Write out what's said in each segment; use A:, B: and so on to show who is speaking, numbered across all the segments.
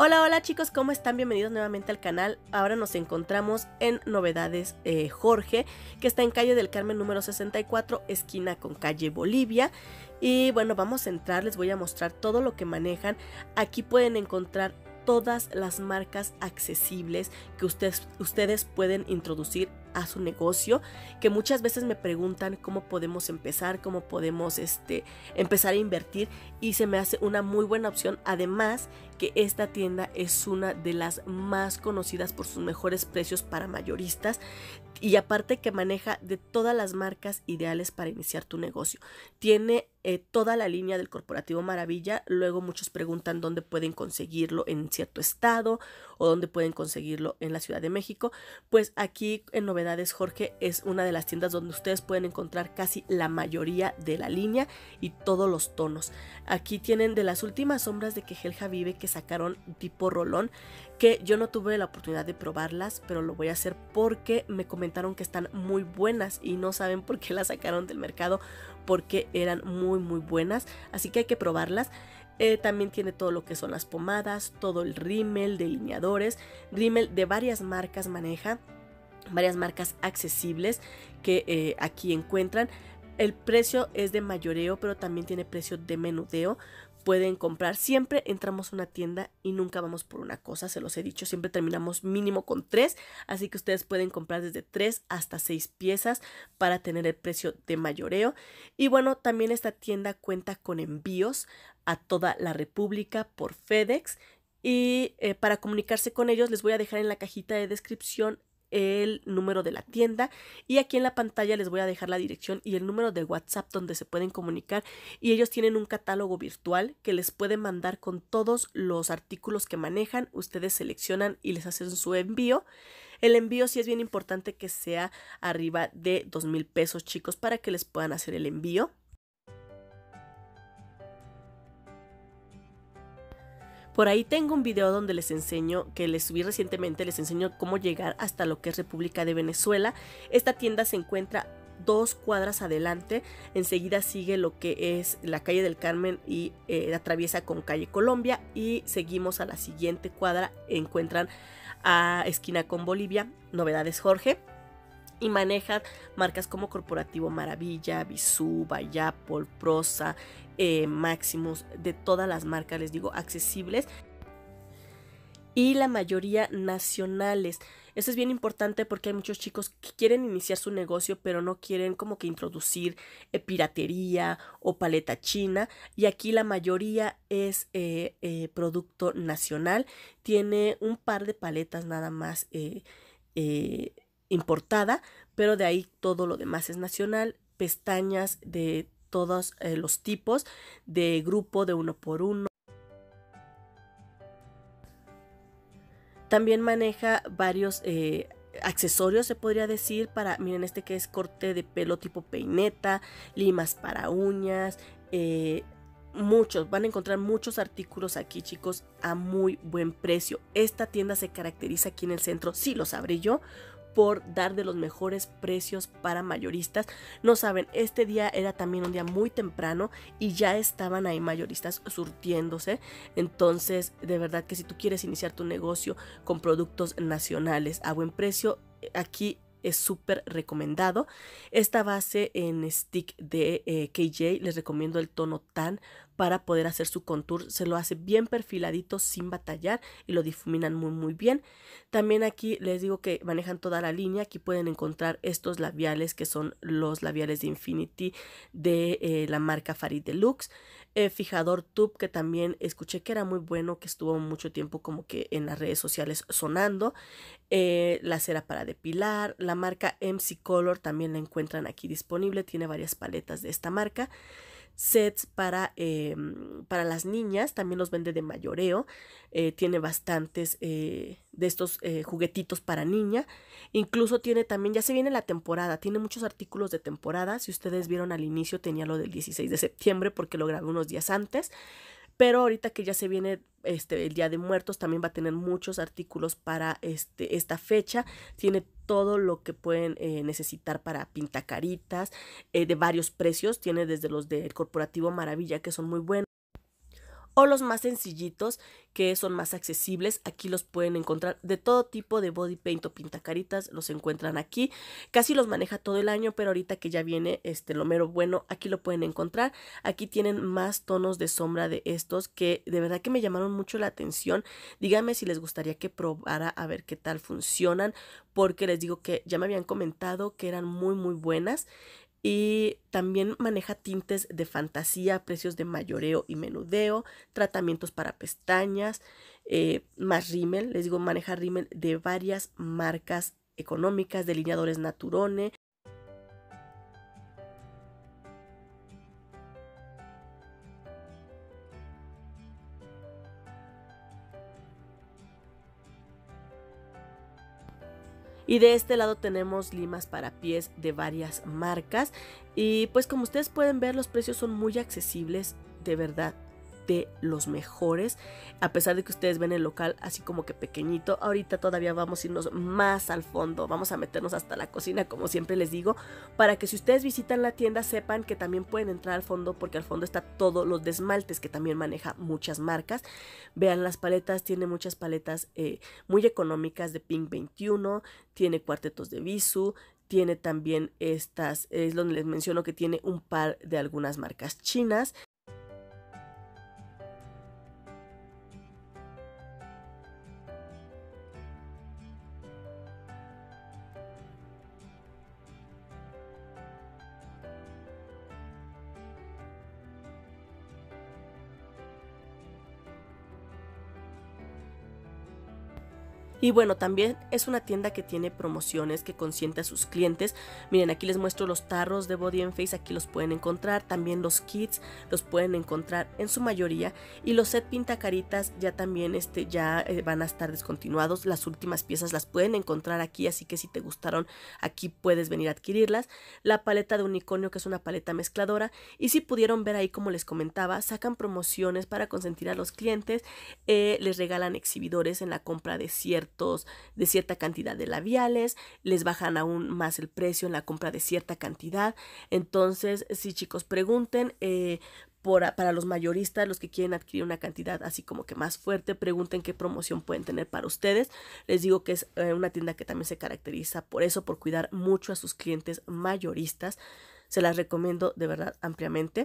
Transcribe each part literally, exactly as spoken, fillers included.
A: Hola, hola chicos, ¿cómo están? Bienvenidos nuevamente al canal. Ahora nos encontramos en Novedades eh, Jorge, que está en calle del Carmen número sesenta y cuatro, esquina con calle Bolivia. Y bueno, vamos a entrar, les voy a mostrar todo lo que manejan. Aquí pueden encontrar todas las marcas accesibles que ustedes, ustedes pueden introducir a su negocio, que muchas veces me preguntan cómo podemos empezar, cómo podemos este, empezar a invertir, y se me hace una muy buena opción. Además que esta tienda es una de las más conocidas por sus mejores precios para mayoristas, y aparte que maneja de todas las marcas ideales para iniciar tu negocio. Tiene eh, toda la línea del Corporativo Maravilla. Luego muchos preguntan dónde pueden conseguirlo en cierto estado o dónde pueden conseguirlo en la Ciudad de México. Pues aquí en Novedades Jorge es una de las tiendas donde ustedes pueden encontrar casi la mayoría de la línea y todos los tonos. Aquí tienen de las últimas sombras de Quejelja Vive que sacaron tipo rolón, que yo no tuve la oportunidad de probarlas, pero lo voy a hacer porque me comentaron que están muy buenas y no saben por qué las sacaron del mercado, porque eran muy muy buenas, así que hay que probarlas. Eh, también tiene todo lo que son las pomadas, todo el rímel, delineadores, rímel de varias marcas maneja, varias marcas accesibles que eh, aquí encuentran. El precio es de mayoreo, pero también tiene precio de menudeo. Pueden comprar, siempre entramos a una tienda y nunca vamos por una cosa, se los he dicho, siempre terminamos mínimo con tres, así que ustedes pueden comprar desde tres hasta seis piezas para tener el precio de mayoreo. Y bueno, también esta tienda cuenta con envíos a toda la República por FedEx, y eh, para comunicarse con ellos les voy a dejar en la cajita de descripción el número de la tienda, y aquí en la pantalla les voy a dejar la dirección y el número de WhatsApp donde se pueden comunicar, y ellos tienen un catálogo virtual que les puede mandar con todos los artículos que manejan. Ustedes seleccionan y les hacen su envío. El envío sí es bien importante que sea arriba de dos mil pesos, chicos, para que les puedan hacer el envío. Por ahí tengo un video donde les enseño, que les subí recientemente, les enseño cómo llegar hasta lo que es República de Venezuela. Esta tienda se encuentra dos cuadras adelante, enseguida sigue lo que es la calle del Carmen y eh, atraviesa con calle Colombia, y seguimos a la siguiente cuadra, encuentran a esquina con Bolivia, Novedades Jorge. Y manejan marcas como Corporativo Maravilla, Bisú, Bayapol, Prosa, eh, Maximus, de todas las marcas, les digo, accesibles, y la mayoría nacionales. Eso es bien importante porque hay muchos chicos que quieren iniciar su negocio pero no quieren como que introducir eh, piratería o paleta china, y aquí la mayoría es eh, eh, producto nacional. Tiene un par de paletas nada más eh, eh, importada, pero de ahí todo lo demás es nacional. Pestañas de todos eh, los tipos, de grupo, de uno por uno. También maneja varios eh, accesorios, se podría decir, para, miren, este que es corte de pelo tipo peineta, limas para uñas, eh, muchos, van a encontrar muchos artículos aquí, chicos, a muy buen precio. Esta tienda se caracteriza aquí en el centro, sí lo sabré yo, por dar de los mejores precios para mayoristas. No saben, este día era también un día muy temprano y ya estaban ahí mayoristas surtiéndose. Entonces, de verdad que si tú quieres iniciar tu negocio con productos nacionales a buen precio, aquí es súper recomendado. Esta base en stick de eh, K J, les recomiendo el tono tan para poder hacer su contour. Se lo hace bien perfiladito sin batallar y lo difuminan muy muy bien. También aquí les digo que manejan toda la línea. Aquí pueden encontrar estos labiales que son los labiales de Infinity de eh, la marca Farid Deluxe. Eh, fijador tube, que también escuché que era muy bueno, que estuvo mucho tiempo como que en las redes sociales sonando. Eh, la cera para depilar, la marca M C Color también la encuentran aquí disponible, tiene varias paletas de esta marca. Sets para, eh, para las niñas, también los vende de mayoreo, eh, tiene bastantes eh, de estos eh, juguetitos para niña. Incluso tiene también, ya se viene la temporada, tiene muchos artículos de temporada. Si ustedes vieron al inicio tenía lo del dieciséis de septiembre porque lo grabé unos días antes, pero ahorita que ya se viene este, el Día de Muertos, también va a tener muchos artículos para este, esta fecha. Tiene todo lo que pueden eh, necesitar para pintacaritas eh, de varios precios. Tiene desde los del Corporativo Maravilla, que son muy buenos. o los más sencillitos que son más accesibles. Aquí los pueden encontrar de todo tipo de body paint o pintacaritas, los encuentran aquí. Casi los maneja todo el año, pero ahorita que ya viene este lo mero bueno, aquí lo pueden encontrar. Aquí tienen más tonos de sombra de estos que de verdad que me llamaron mucho la atención. Díganme si les gustaría que probara a ver qué tal funcionan, porque les digo que ya me habían comentado que eran muy muy buenas. Y también maneja tintes de fantasía, precios de mayoreo y menudeo, tratamientos para pestañas, eh, más rímel. Les digo, maneja rímel de varias marcas económicas, delineadores Naturone. Y de este lado tenemos limas para pies de varias marcas. Y pues como ustedes pueden ver, los precios son muy accesibles, de verdad, de los mejores. A pesar de que ustedes ven el local así como que pequeñito, ahorita todavía vamos a irnos más al fondo. Vamos a meternos hasta la cocina, como siempre les digo, para que si ustedes visitan la tienda sepan que también pueden entrar al fondo, porque al fondo está todos los desmaltes que también maneja muchas marcas. Vean las paletas, tiene muchas paletas eh, muy económicas de Pink veintiuno, tiene cuartetos de Bisú, tiene también estas, es donde les menciono que tiene un par de algunas marcas chinas. Y bueno, también es una tienda que tiene promociones, que consiente a sus clientes. Miren, aquí les muestro los tarros de Body and Face, aquí los pueden encontrar. También los kits los pueden encontrar en su mayoría. Y los set pintacaritas ya también este, ya eh, van a estar descontinuados. Las últimas piezas las pueden encontrar aquí, así que si te gustaron, aquí puedes venir a adquirirlas. La paleta de unicornio, que es una paleta mezcladora. Y si pudieron ver ahí, como les comentaba, sacan promociones para consentir a los clientes. Eh, les regalan exhibidores en la compra de ciertos de cierta cantidad de labiales, les bajan aún más el precio en la compra de cierta cantidad. Entonces, sí, chicos, pregunten eh, por, para los mayoristas, los que quieren adquirir una cantidad así como que más fuerte, pregunten qué promoción pueden tener para ustedes. Les digo que es eh, una tienda que también se caracteriza por eso, por cuidar mucho a sus clientes mayoristas. Se las recomiendo de verdad ampliamente.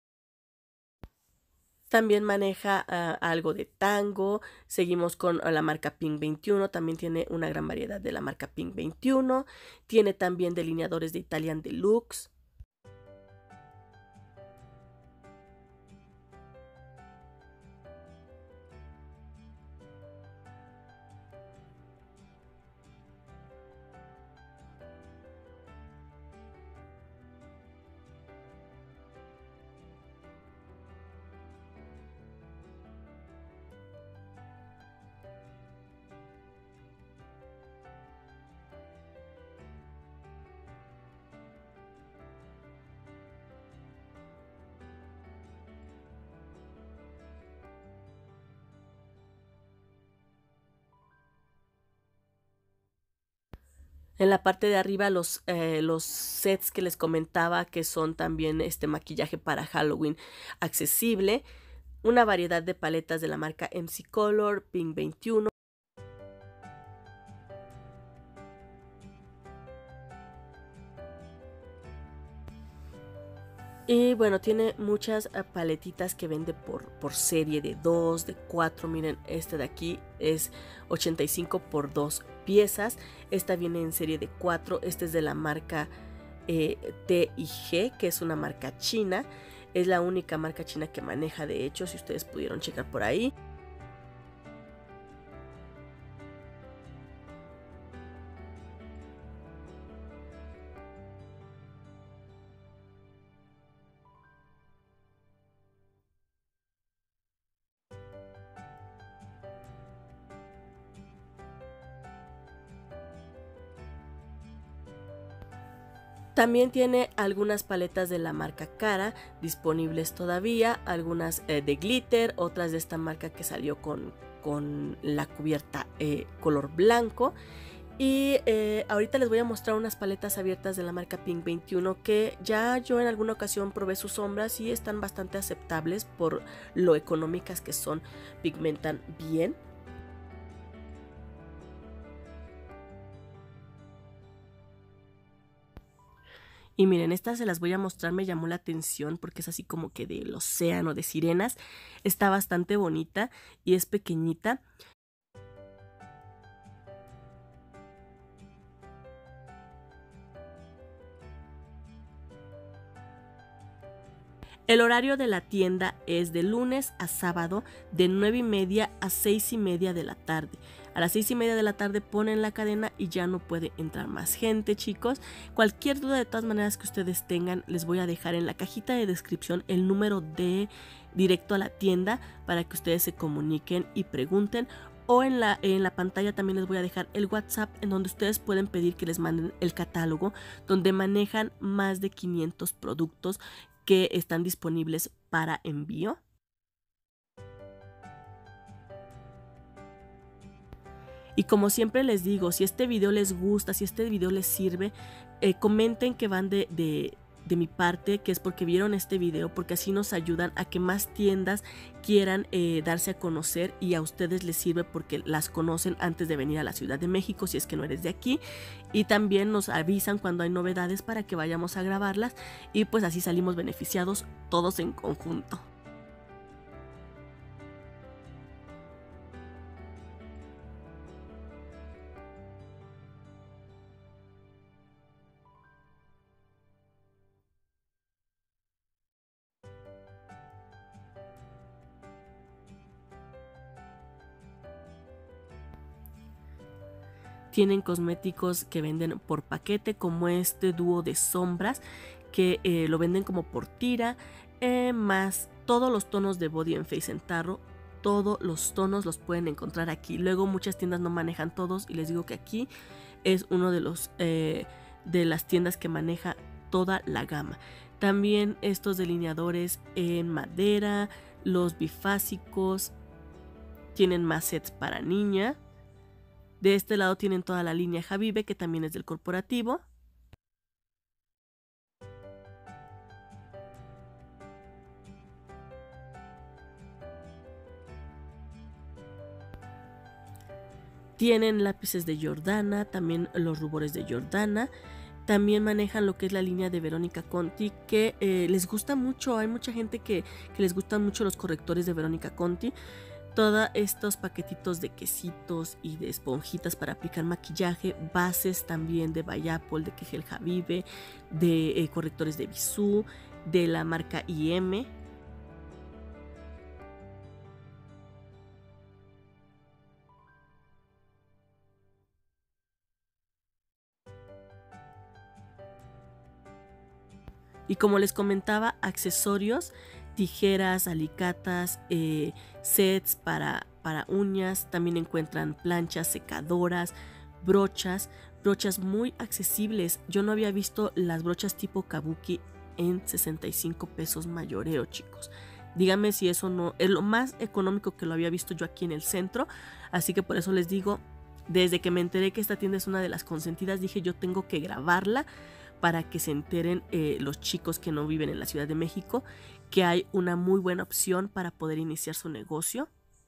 A: También maneja uh, algo de tango. Seguimos con uh, la marca Pink veintiuno. También tiene una gran variedad de la marca Pink veintiuno. Tiene también delineadores de Italian Deluxe. En la parte de arriba los, eh, los sets que les comentaba, que son también este maquillaje para Halloween accesible. Una variedad de paletas de la marca M C Color, Pink veintiuno. Y bueno, tiene muchas paletitas que vende por, por serie de dos, de cuatro. Miren, este de aquí es ochenta y cinco por dos piezas. Esta viene en serie de cuatro. Este es de la marca eh, T y G, que es una marca china. Es la única marca china que maneja, de hecho, si ustedes pudieron checar por ahí. También tiene algunas paletas de la marca Cara disponibles todavía, algunas eh, de glitter, otras de esta marca que salió con, con la cubierta eh, color blanco. Y eh, ahorita les voy a mostrar unas paletas abiertas de la marca Pink veintiuno que ya yo en alguna ocasión probé sus sombras y están bastante aceptables por lo económicas que son, pigmentan bien. Y miren, estas se las voy a mostrar, me llamó la atención porque es así como que del océano, de sirenas. Está bastante bonita y es pequeñita. El horario de la tienda es de lunes a sábado de nueve y media a seis y media de la tarde. A las seis y media de la tarde ponen la cadena y ya no puede entrar más gente, chicos. Cualquier duda de todas maneras que ustedes tengan, les voy a dejar en la cajita de descripción el número de directo a la tienda para que ustedes se comuniquen y pregunten. O en la, en la pantalla también les voy a dejar el WhatsApp en donde ustedes pueden pedir que les manden el catálogo, donde manejan más de quinientos productos que están disponibles para envío. Y como siempre les digo, si este video les gusta, si este video les sirve, eh, comenten que van de, de, de mi parte, que es porque vieron este video, porque así nos ayudan a que más tiendas quieran eh, darse a conocer y a ustedes les sirve porque las conocen antes de venir a la Ciudad de México si es que no eres de aquí, y también nos avisan cuando hay novedades para que vayamos a grabarlas y pues así salimos beneficiados todos en conjunto. Tienen cosméticos que venden por paquete, como este dúo de sombras que eh, lo venden como por tira, eh, más todos los tonos de body and face en tarro. Todos los tonos los pueden encontrar aquí. Luego muchas tiendas no manejan todos y les digo que aquí es uno de los eh, de las tiendas que maneja toda la gama. También estos delineadores en madera, los bifásicos, tienen más sets para niña. De este lado tienen toda la línea Habibe, que también es del corporativo. Tienen lápices de Jordana, también los rubores de Jordana. También manejan lo que es la línea de Verónica Conti, que eh, les gusta mucho. Hay mucha gente que, que les gustan mucho los correctores de Verónica Conti. Todos estos paquetitos de quesitos y de esponjitas para aplicar maquillaje, bases también de Bayapol, de Kegel Habibe, de eh, correctores de Bisú, de la marca I M. Y como les comentaba, accesorios, tijeras, alicatas, eh, sets para, para uñas. También encuentran planchas, secadoras, brochas, brochas muy accesibles. Yo no había visto las brochas tipo kabuki en sesenta y cinco pesos mayoreo, chicos. Díganme si eso no es lo más económico que lo había visto yo aquí en el centro. Así que por eso les digo, desde que me enteré que esta tienda es una de las consentidas, dije yo tengo que grabarla para que se enteren eh, los chicos que no viven en la Ciudad de México que hay una muy buena opción para poder iniciar su negocio.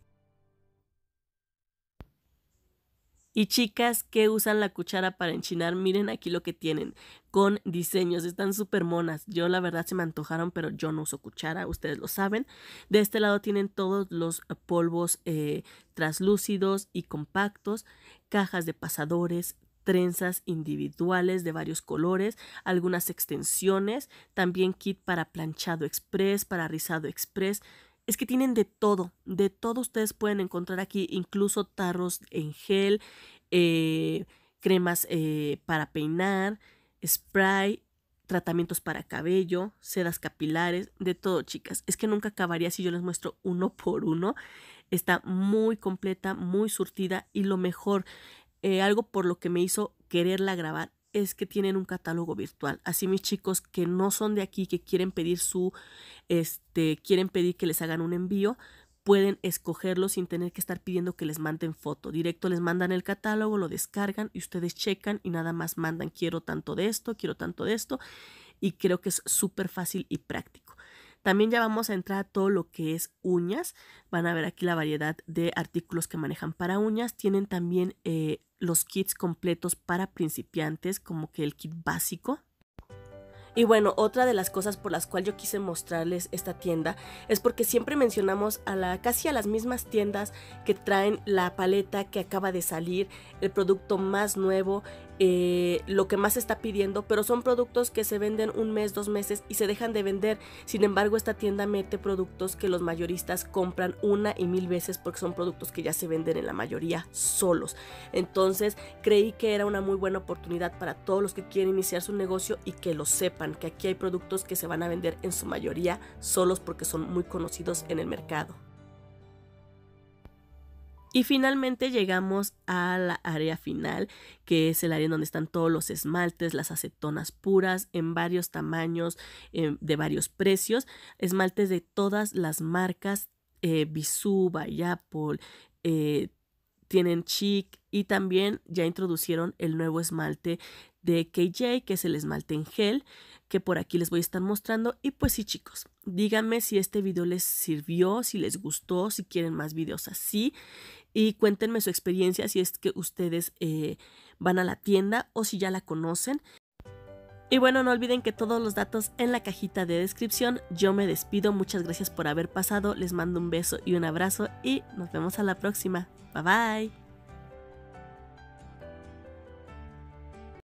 A: Y chicas que usan la cuchara para enchinar, miren aquí lo que tienen, con diseños, están súper monas. Yo la verdad se me antojaron, pero yo no uso cuchara, ustedes lo saben. De este lado tienen todos los polvos eh, translúcidos y compactos, cajas de pasadores, trenzas individuales de varios colores, algunas extensiones, también kit para planchado express, para rizado express. Es que tienen de todo, de todo ustedes pueden encontrar aquí, incluso tarros en gel, eh, cremas eh, para peinar, spray, tratamientos para cabello, sedas capilares, de todo, chicas. Es que nunca acabaría si yo les muestro uno por uno. Está muy completa, muy surtida y lo mejor, Eh, algo por lo que me hizo quererla grabar es que tienen un catálogo virtual. Así mis chicos que no son de aquí, que quieren pedir su, este, quieren pedir que les hagan un envío, pueden escogerlo sin tener que estar pidiendo que les manden foto. Directo les mandan el catálogo, lo descargan y ustedes checan y nada más mandan quiero tanto de esto, quiero tanto de esto, y creo que es súper fácil y práctico. También ya vamos a entrar a todo lo que es uñas. Van a ver aquí la variedad de artículos que manejan para uñas. Tienen también eh, los kits completos para principiantes, como que el kit básico. Y bueno, otra de las cosas por las cuales yo quise mostrarles esta tienda es porque siempre mencionamos a la, casi a las mismas tiendas que traen la paleta que acaba de salir, el producto más nuevo, eh, lo que más se está pidiendo, pero son productos que se venden un mes, dos meses y se dejan de vender. Sin embargo, esta tienda mete productos que los mayoristas compran una y mil veces porque son productos que ya se venden en la mayoría solos. Entonces creí que era una muy buena oportunidad para todos los que quieren iniciar su negocio y que lo sepan, que aquí hay productos que se van a vender en su mayoría solos porque son muy conocidos en el mercado. Y finalmente llegamos a la área final, que es el área en donde están todos los esmaltes, las acetonas puras en varios tamaños, eh, de varios precios, esmaltes de todas las marcas, eh, Bisú, by Apple, eh, tienen Chic y también ya introducieron el nuevo esmalte de K J, que es el esmalte en gel, que por aquí les voy a estar mostrando. Y pues sí, chicos, díganme si este video les sirvió, si les gustó, si quieren más videos así. Y cuéntenme su experiencia si es que ustedes eh, van a la tienda o si ya la conocen. Y bueno, no olviden que todos los datos en la cajita de descripción. Yo me despido, muchas gracias por haber pasado, les mando un beso y un abrazo y nos vemos a la próxima. Bye bye.